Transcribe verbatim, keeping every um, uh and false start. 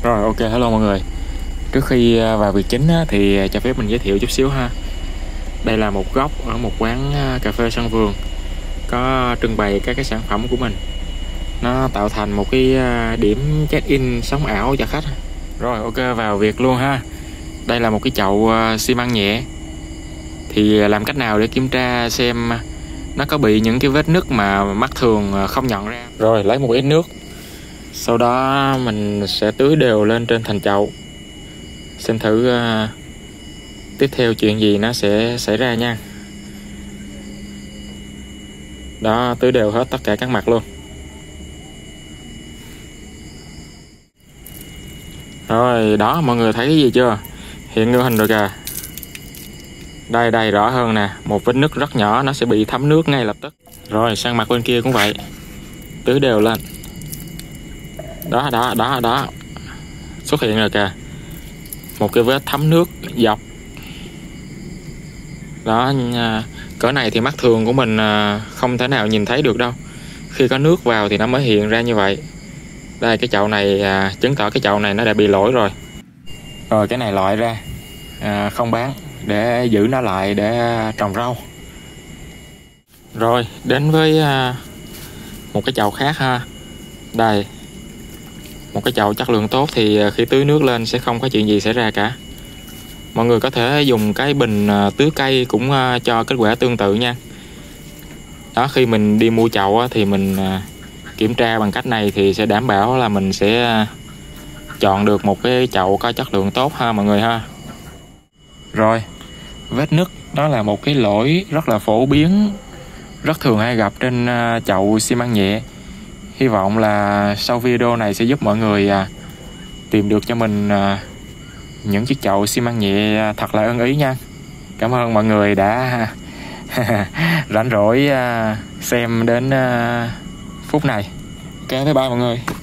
Rồi, ok, hello mọi người. Trước khi vào việc chính á, thì cho phép mình giới thiệu chút xíu ha. Đây là một góc ở một quán cà phê sân vườn, có trưng bày các cái sản phẩm của mình. Nó tạo thành một cái điểm check-in sống ảo cho khách. Rồi, ok, vào việc luôn ha. Đây là một cái chậu xi măng nhẹ. Thì làm cách nào để kiểm tra xem nó có bị những cái vết nứt mà mắt thường không nhận ra. Rồi, lấy một ít nước. Sau đó mình sẽ tưới đều lên trên thành chậu. Xem thử uh, tiếp theo chuyện gì nó sẽ xảy ra nha. Đó, tưới đều hết tất cả các mặt luôn. Rồi, đó, mọi người thấy cái gì chưa? Hiện nguyên hình rồi kìa. Đây, đây, rõ hơn nè. Một vết nứt rất nhỏ, nó sẽ bị thấm nước ngay lập tức. Rồi, sang mặt bên kia cũng vậy. Tưới đều lên. Đó, đó, đó, đó. Xuất hiện rồi kìa. Một cái vết thấm nước dọc. Đó, cỡ này thì mắt thường của mình không thể nào nhìn thấy được đâu. Khi có nước vào thì nó mới hiện ra như vậy. Đây, cái chậu này chứng tỏ cái chậu này nó đã bị lỗi rồi. Rồi cái này loại ra, à, không bán, để giữ nó lại để trồng rau. Rồi đến với một cái chậu khác ha. Đây, một cái chậu chất lượng tốt thì khi tưới nước lên sẽ không có chuyện gì xảy ra cả. Mọi người có thể dùng cái bình tưới cây cũng cho kết quả tương tự nha. Đó, khi mình đi mua chậu thì mình kiểm tra bằng cách này thì sẽ đảm bảo là mình sẽ chọn được một cái chậu có chất lượng tốt ha mọi người ha. Rồi, vết nứt đó là một cái lỗi rất là phổ biến, rất thường hay gặp trên chậu xi măng nhẹ. Hy vọng là sau video này sẽ giúp mọi người tìm được cho mình những chiếc chậu xi măng nhẹ thật là ưng ý nha. Cảm ơn mọi người đã rảnh rỗi xem đến phút này. Ok, bye bye mọi người.